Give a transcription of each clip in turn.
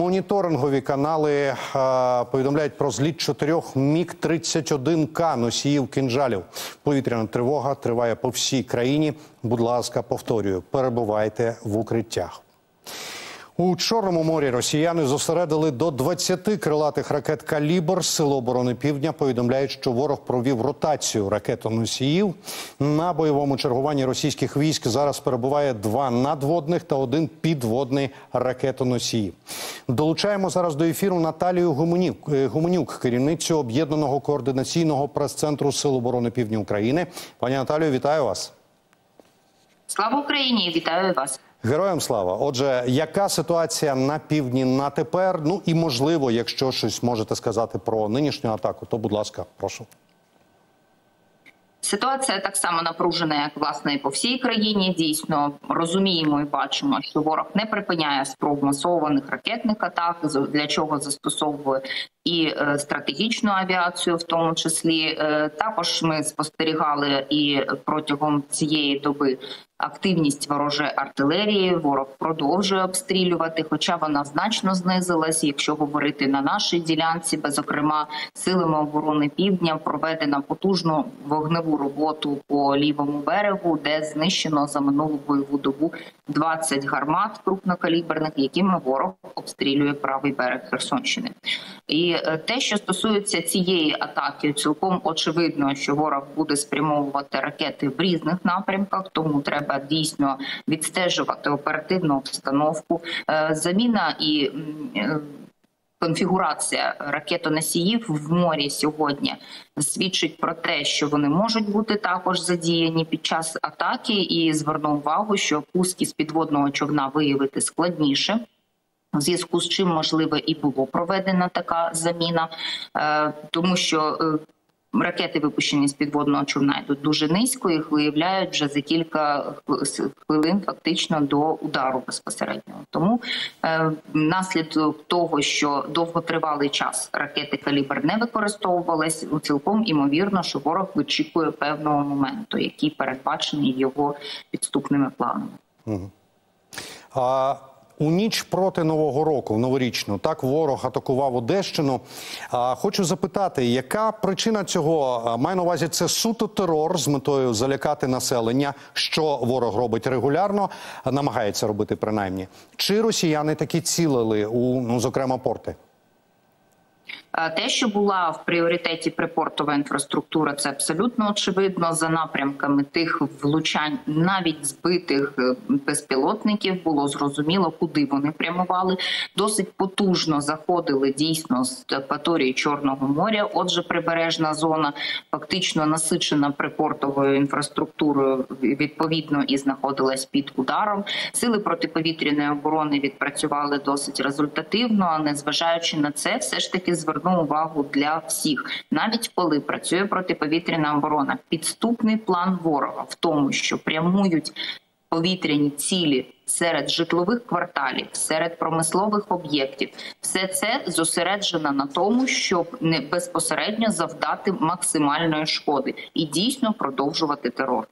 Моніторингові канали повідомляють про зліт 4 МіГ-31К носіїв кинжалів. Повітряна тривога триває по всій країні. Будь ласка, повторюю, перебувайте в укриттях. У Чорному морі росіяни зосередили до 20 крилатих ракет «Калібр». Сили оборони Півдня повідомляють, що ворог провів ротацію ракетоносіїв. На бойовому чергуванні російських військ зараз перебуває 2 надводних та 1 підводний ракетоносії. Долучаємо зараз до ефіру Наталію Гуменюк, керівницю Об'єднаного координаційного прес-центру Сил оборони Півдня України. Пані Наталію, вітаю вас. Слава Україні! Вітаю вас! Героям слава! Отже, яка ситуація на півдні на тепер? Ну і, можливо, якщо щось можете сказати про нинішню атаку, то, будь ласка, прошу. Ситуація так само напружена, як, власне, і по всій країні. Дійсно, розуміємо і бачимо, що ворог не припиняє спроб масованих ракетних атак, для чого застосовує і стратегічну авіацію в тому числі. Також ми спостерігали і протягом цієї доби активність ворожої артилерії. Ворог продовжує обстрілювати, хоча вона значно знизилась. Якщо говорити на нашій ділянці, зокрема, силами оборони Півдня проведена потужну вогневу роботу по лівому берегу, де знищено за минулу бойову добу 20 гармат крупнокаліберних, якими ворог обстрілює правий берег Херсонщини. І те, що стосується цієї атаки, цілком очевидно, що ворог буде спрямовувати ракети в різних напрямках, тому треба дійсно відстежувати оперативну обстановку. Заміна і конфігурація ракетоносіїв в морі сьогодні свідчить про те, що вони можуть бути також задіяні під час атаки, і зверну увагу, що пуск із підводного човна виявити складніше. В зв'язку з чим, можливо, і було проведена така заміна, тому що ракети, випущені з підводного човна, йдуть дуже низько, їх виявляють вже за кілька хвилин фактично до удару безпосереднього. Тому наслідок того, що довготривалий час ракети «Калібр» не використовувались, цілком імовірно, що ворог вичікує певного моменту, який передбачений його підступними планами. У ніч проти Нового року, в новорічну, так ворог атакував Одещину. Хочу запитати, яка причина цього? Маю на увазі, це суто терор з метою залякати населення, що ворог робить регулярно, намагається робити принаймні. Чи росіяни таки цілили у, зокрема, порти? Те, що була в пріоритеті припортова інфраструктура, це абсолютно очевидно. За напрямками тих влучань, навіть збитих безпілотників, було зрозуміло, куди вони прямували. Досить потужно заходили дійсно з акваторії Чорного моря. Отже, прибережна зона фактично насичена припортовою інфраструктурою, відповідно, і знаходилась під ударом. Сили протиповітряної оборони відпрацювали досить результативно, а незважаючи на це, все ж таки звернули увагу для всіх. Навіть коли працює протиповітряна оборона, підступний план ворога в тому, що прямують повітряні цілі серед житлових кварталів, серед промислових об'єктів, все це зосереджено на тому, щоб не безпосередньо завдати максимальної шкоди і дійсно продовжувати терор.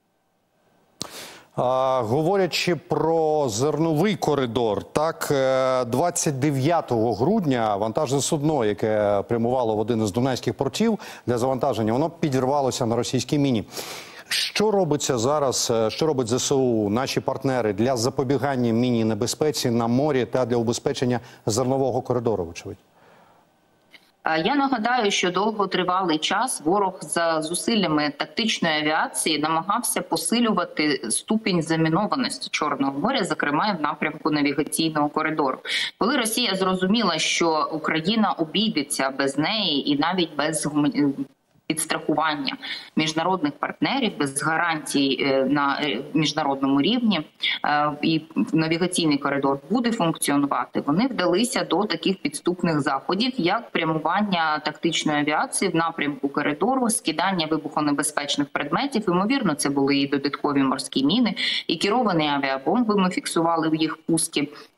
Говорячи про зерновий коридор, так, 29 грудня вантажне судно, яке прямувало в один із дунайських портів для завантаження, воно підірвалося на російській міні. Що робиться зараз, що робить ЗСУ, наші партнери, для запобігання мінній небезпеці на морі та для убезпечення зернового коридору, вочевидь? Я нагадаю, що довготривалий час ворог за зусиллями тактичної авіації намагався посилювати ступінь замінованості Чорного моря, зокрема і в напрямку навігаційного коридору. Коли Росія зрозуміла, що Україна обійдеться без неї і навіть без підстрахування міжнародних партнерів, без гарантій на міжнародному рівні, і навігаційний коридор буде функціонувати, вони вдалися до таких підступних заходів, як прямування тактичної авіації в напрямку коридору, скидання вибухонебезпечних предметів. Ймовірно, це були і додаткові морські міни, і керовані авіабомби ми фіксували в їх пуски.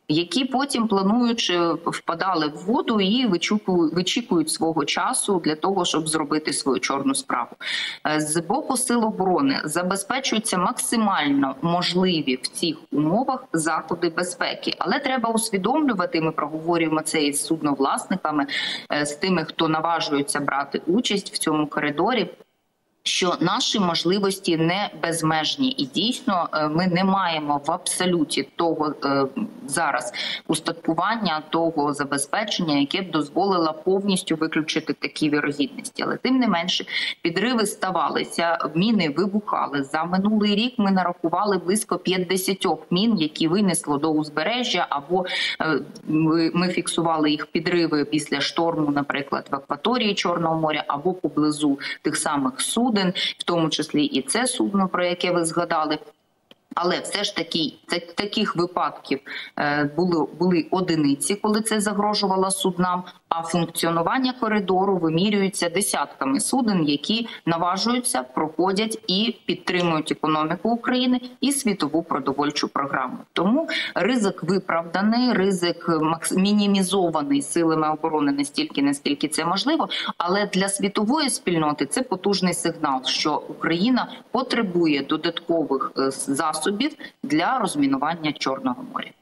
які потім, плануючи, впадали в воду і вичікують свого часу для того, щоб зробити свою чорну справу. З боку Сил оборони забезпечуються максимально можливі в цих умовах заходи безпеки. Але треба усвідомлювати, ми проговорюємо це із судновласниками, з тими, хто наважується брати участь в цьому коридорі, що наші можливості не безмежні. І дійсно ми не маємо в абсолюті того зараз устаткування, того забезпечення, яке б дозволило повністю виключити такі вірогідності. Але тим не менше підриви ставалися, міни вибухали. За минулий рік ми нарахували близько 50 мін, які винесло до узбережжя, або ми фіксували їх підриви після шторму, наприклад, в акваторії Чорного моря, або поблизу тих самих суден, в тому числі і це судно, про яке ви згадали. Але все ж таки таких випадків були одиниці, коли це загрожувало суднам, а функціонування коридору вимірюється десятками суден, які наважуються, проходять і підтримують економіку України і світову продовольчу програму. Тому ризик виправданий, ризик мінімізований силами оборони настільки, наскільки це можливо, але для світової спільноти це потужний сигнал, що Україна потребує додаткових засобів для розмінування Чорного моря.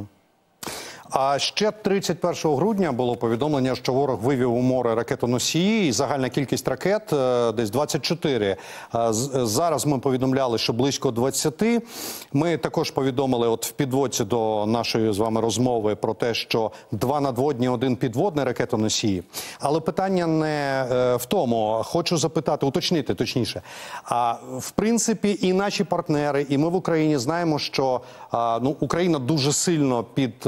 А ще 31 грудня було повідомлення, що ворог вивів у море ракетоносії, і загальна кількість ракет десь 24. Зараз ми повідомляли, що близько 20. Ми також повідомили от в підводці до нашої з вами розмови про те, що 2 надводні, 1 підводний ракетоносії. Але питання не в тому. Хочу запитати, уточнити точніше. А в принципі і наші партнери, і ми в Україні знаємо, що Україна дуже сильно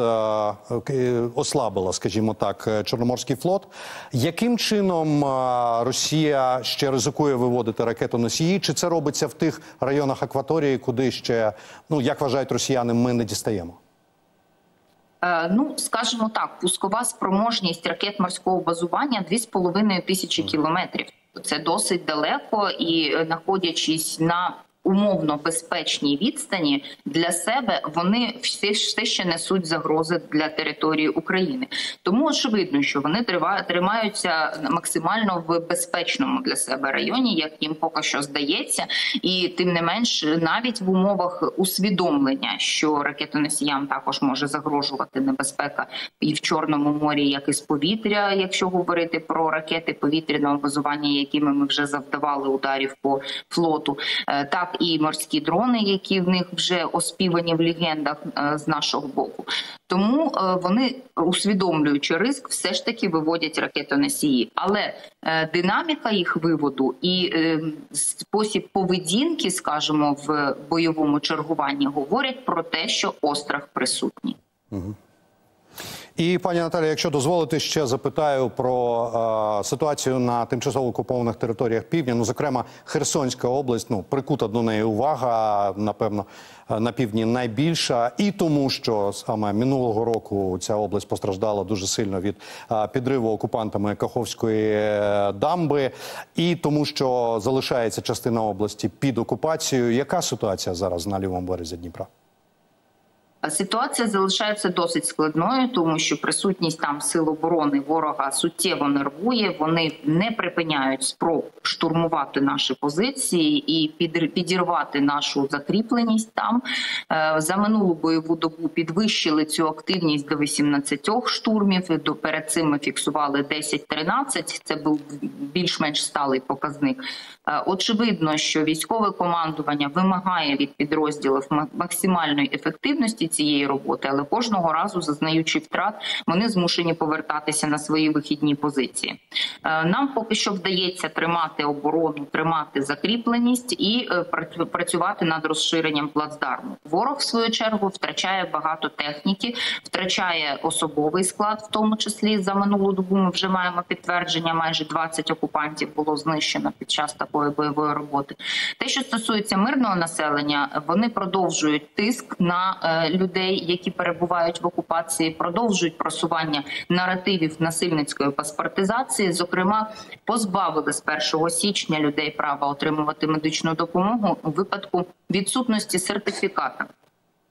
ослабила, скажімо так, Чорноморський флот. Яким чином Росія ще ризикує виводити ракетоносії? Чи це робиться в тих районах акваторії, куди ще, як вважають росіяни, ми не дістаємо? Скажімо так, пускова спроможність ракет морського базування 2500 кілометрів. Це досить далеко, і знаходячись на умовно безпечній відстані для себе, вони все ще несуть загрози для території України. Тому очевидно, що вони тримаються максимально в безпечному для себе районі, як їм поки що здається. І тим не менш, навіть в умовах усвідомлення, що ракетоносіям також може загрожувати небезпека і в Чорному морі, як і з повітря, якщо говорити про ракети повітряного базування, якими ми вже завдавали ударів по флоту, так і морські дрони, які в них вже оспівані в легендах з нашого боку. Тому вони, усвідомлюючи ризик, все ж таки виводять ракетоносії. Але динаміка їх виводу і спосіб поведінки, скажімо, в бойовому чергуванні говорять про те, що острах присутній. І, пані Наталія, якщо дозволите, ще запитаю про ситуацію на тимчасово окупованих територіях півдня. Зокрема, Херсонська область, прикута до неї увага, напевно, на півдні найбільша. І тому, що саме минулого року ця область постраждала дуже сильно від підриву окупантами Каховської дамби. І тому, що залишається частина області під окупацією. Яка ситуація зараз на лівому березі Дніпра? Ситуація залишається досить складною, тому що присутність там сил оборони ворога суттєво нервує. Вони не припиняють спроб штурмувати наші позиції і підірвати нашу закріпленість там. За минулу бойову добу підвищили цю активність до 18 штурмів. Перед цим ми фіксували 10-13. Це був більш-менш сталий показник. Очевидно, що військове командування вимагає від підрозділів максимальної ефективності цієї роботи, але кожного разу, зазнаючи втрат, вони змушені повертатися на свої вихідні позиції. Нам поки що вдається тримати оборону, тримати закріпленість і працювати над розширенням плацдарму. Ворог, в свою чергу, втрачає багато техніки, втрачає особовий склад, в тому числі за минулу добу ми вже маємо підтвердження, майже 20 окупантів було знищено під час такої бойової роботи. Те, що стосується мирного населення, вони продовжують тиск на людей, які перебувають в окупації, продовжують просування наративів насильницької паспортизації. Зокрема, позбавили з 1 січня людей права отримувати медичну допомогу у випадку відсутності сертифіката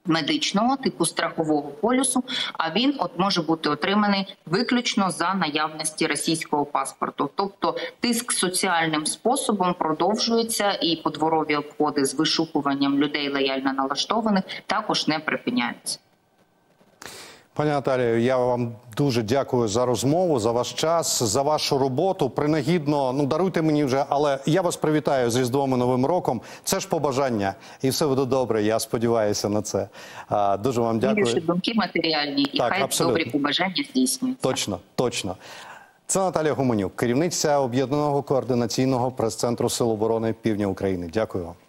медичного типу страхового полюсу, а він може бути отриманий виключно за наявності російського паспорту. Тобто тиск соціальним способом продовжується, і подворові обходи з вишукуванням людей лояльно налаштованих також не припиняються. Пані Наталію, я вам дуже дякую за розмову, за ваш час, за вашу роботу. Принагідно, даруйте мені вже, але я вас привітаю з Різдвом і Новим роком. Це ж побажання. І все буде добре, я сподіваюся на це. Дуже вам дякую. Ваші думки матеріальні, і так, хай абсолютно. добрі побажання здійснюються. Точно, точно. Це Наталія Гуменюк, керівниця Об'єднаного координаційного прес-центру Сил оборони Півдня України. Дякую вам.